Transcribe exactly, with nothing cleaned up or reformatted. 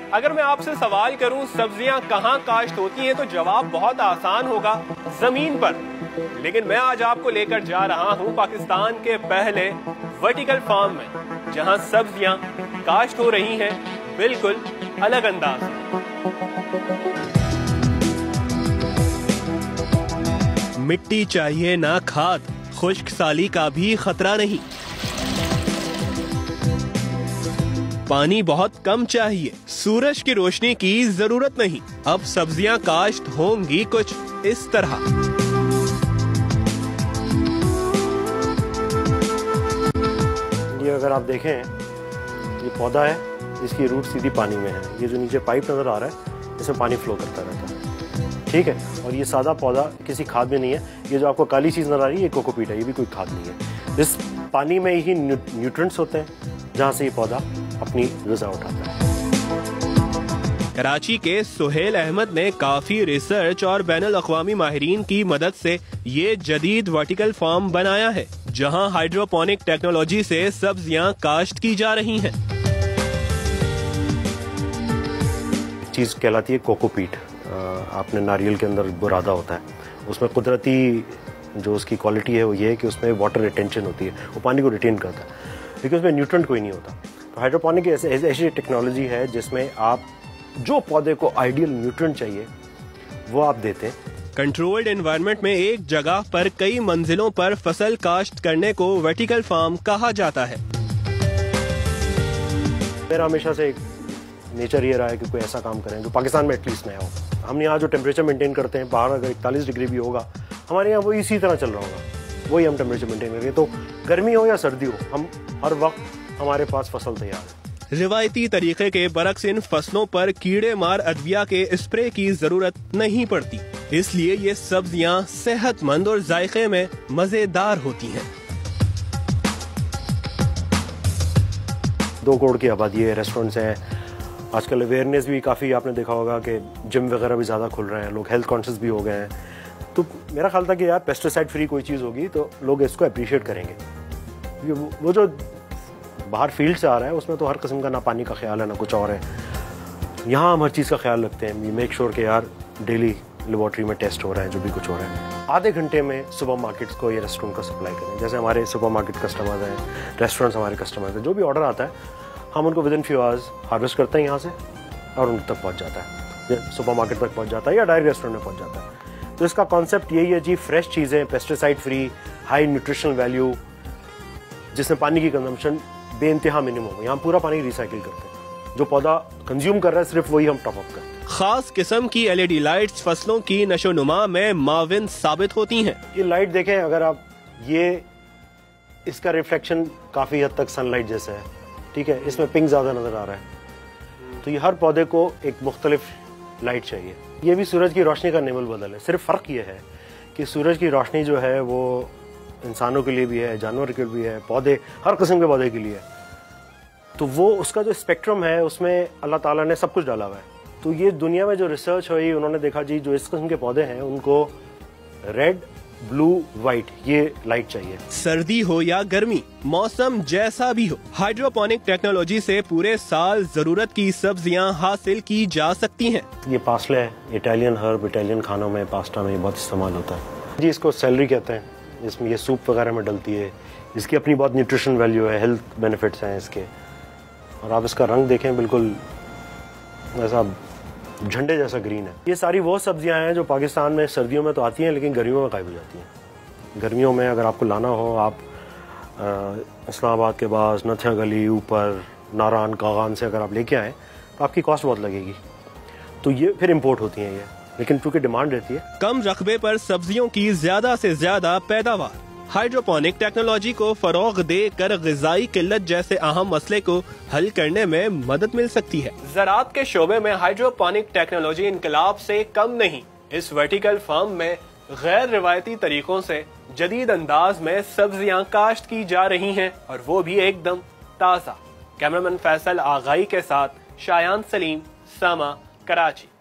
अगर मैं आपसे सवाल करूं सब्जियां कहां काश्त होती हैं तो जवाब बहुत आसान होगा, जमीन पर। लेकिन मैं आज आपको लेकर जा रहा हूं पाकिस्तान के पहले वर्टिकल फार्म में, जहां सब्जियां काश्त हो रही हैं बिल्कुल अलग अंदाज में। मिट्टी चाहिए ना खाद, खुश्क साली का भी खतरा नहीं। पानी बहुत कम चाहिए, सूरज की रोशनी की जरूरत नहीं। अब सब्जियां काश्त होंगी कुछ इस तरह। ये अगर आप देखें, ये पौधा है, इसकी रूट सीधी पानी में है। ये जो नीचे पाइप नजर आ रहा है, इसमें पानी फ्लो करता रहता है, ठीक है। और ये सादा पौधा किसी खाद में नहीं है। ये जो आपको काली चीज नजर आ रही है, ये कोकोपीट है, ये भी कोई खाद नहीं है। इस पानी में ही न्यूट्रिएंट्स होते हैं, जहां से ये पौधा अपनी ग़िज़ा उठाता है। कराची के सुहेल अहमद ने काफी रिसर्च और बैनुल अक़वामी माहिरीन की मदद से ये जदीद वर्टिकल फार्म बनाया है, जहां हाइड्रोपोनिक टेक्नोलॉजी से सब्जियां काश्त की जा रही हैं। चीज कहलाती है कोकोपीट। आपने नारियल के अंदर बुरादा होता है, उसमें कुदरती जो उसकी क्वालिटी है वो ये है कि उसमें वाटर रिटेंशन होती है, वो पानी को रिटेन करता है, लेकिन उसमें न्यूट्रेंट कोई नहीं होता। तो हाइड्रोपोनिक ऐसी ऐसी टेक्नोलॉजी है जिसमें आप जो पौधे को आइडियल न्यूट्रेंट चाहिए वो आप देते हैं। कंट्रोल्ड एनवायरनमेंट में एक जगह पर कई मंजिलों पर फसल काश्त करने को वर्टिकल फार्म कहा जाता है। मेरा हमेशा से एक नेचर ये रहा है कि कोई ऐसा काम करें जो पाकिस्तान में एटलीस्ट नया हो। हम यहाँ जो टेम्परेचर मेंटेन करते हैं, बाहर अगर इकतालीस डिग्री भी होगा, हमारे यहाँ वो इसी तरह चल रहा होगा, वही हम टेम्परेचर मेंटेन करेंगे। तो गर्मी हो या सर्दी हो, हम हर वक्त हमारे पास फसल तैयार है। रिवायती तरीके के बरक्स इन फसलों पर कीड़े मार अद्विया के स्प्रे की जरूरत नहीं पड़ती, इसलिए ये सब्जियां सेहतमंद और जायके में मजेदार होती हैं। दो करोड़ की आबादी है, रेस्टोरेंट्स हैं, आजकल अवेयरनेस भी काफ़ी आपने देखा होगा कि जिम वगैरह भी ज़्यादा खुल रहे हैं, लोग हेल्थ कॉन्शियस भी हो गए हैं। तो मेरा ख्याल था कि यार पेस्टिसाइड फ्री कोई चीज़ होगी तो लोग इसको अप्रिशिएट करेंगे। वो जो बाहर फील्ड से आ रहा है उसमें तो हर किस्म का ना पानी का ख्याल है ना कुछ और है। यहाँ हम हर चीज़ का ख्याल रखते हैं, वी मेक श्योर कि यार डेली लेबॉर्ट्री में टेस्ट हो रहा है, जो भी कुछ हो रहा है। आधे घंटे में सुपर मार्केट्स को ये रेस्टोरेंट का सप्लाई करें। जैसे हमारे सुपर मार्केट कस्टमर्स हैं, रेस्टोरेंट्स हमारे कस्टमर्स हैं, जो भी ऑर्डर आता है हम उनको within few hours harvest करते हैं यहाँ से और उन तक पहुँच जाता है, सुपर मार्केट तक पहुँच जाता है या डायरेक्ट रेस्टोरेंट में पहुँच जाता है। तो इसका कॉन्सेप्ट यही है जी, फ्रेश चीज़ें, pesticide free, high nutritional value, जिसमें पानी की कंजम्पशन बेइंतहा मिनिमम हो। यहाँ पूरा पानी रिसाइकिल करते हैं, जो पौधा कंज्यूम कर रहा है सिर्फ वही हम टॉप अप करते हैं। खास किस्म की एलईडी लाइट्स फसलों की नशोनुमा में माविन साबित होती हैं। ये लाइट देखें, अगर आप ये इसका रिफ्लेक्शन काफी हद तक सनलाइट जैसा है, ठीक है, इसमें पिंक ज्यादा नजर आ रहा है। तो ये हर पौधे को एक मुख्तलिफ लाइट चाहिए। ये भी सूरज की रोशनी का नेवल बदल है। सिर्फ फर्क ये है कि सूरज की रोशनी जो है वो इंसानों के लिए भी है, जानवर के लिए भी है, पौधे, हर किस्म के पौधे के लिए है। तो वो उसका जो स्पेक्ट्रम है उसमें अल्लाह ताला ने सब कुछ डाला हुआ है। तो ये दुनिया में जो रिसर्च हुई, उन्होंने देखा जी जो इस किस्म के पौधे हैं उनको रेड, ब्लू, व्हाइट ये लाइट चाहिए। सर्दी हो या गर्मी, मौसम जैसा भी हो, हाइड्रोपोनिक टेक्नोलॉजी से पूरे साल जरूरत की सब्जियां हासिल की जा सकती हैं। ये पासले है, इटालियन हर्ब, इटालियन खानों में, पास्ता में बहुत इस्तेमाल होता है जी। इसको सेलरी कहते हैं, इसमें ये सूप वगैरह में डलती है। इसकी अपनी बहुत न्यूट्रिशन वैल्यू है, हेल्थ बेनिफिट्स हैं इसके। और आप इसका रंग देखें, बिल्कुल ऐसा झंडे जैसा ग्रीन है। ये सारी वो सब्जियां हैं जो पाकिस्तान में सर्दियों में तो आती हैं लेकिन गर्मियों में गायब हो जाती हैं। गर्मियों में अगर आपको लाना हो, आप इस्लामाबाद के पास नथिया गली ऊपर नारान कागान से अगर आप लेके आए तो आपकी कॉस्ट बहुत लगेगी। तो ये फिर इम्पोर्ट होती हैं ये, लेकिन चूंकि डिमांड रहती है। कम रकबे पर सब्जियों की ज्यादा से ज्यादा पैदावार, हाइड्रोपोनिक टेक्नोलॉजी को फरोग देकर ग़िज़ाई किल्लत जैसे अहम मसले को हल करने में मदद मिल सकती है। ज़राअत के शोबे में हाइड्रोपोनिक टेक्नोलॉजी इनकलाब से कम नहीं। इस वर्टिकल फार्म में गैर रिवायती तरीकों से जदीद अंदाज में सब्जियां काश्त की जा रही हैं, और वो भी एकदम ताज़ा। कैमरामैन फैसल आगाई के साथ शायान सलीम, सामा, कराची।